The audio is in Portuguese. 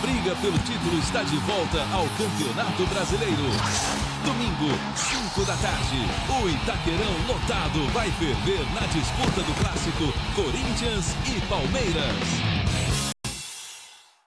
briga pelo título está de volta ao Campeonato Brasileiro. Domingo, 5 da tarde, o Itaquerão lotado vai ferver na disputa do clássico Corinthians e Palmeiras.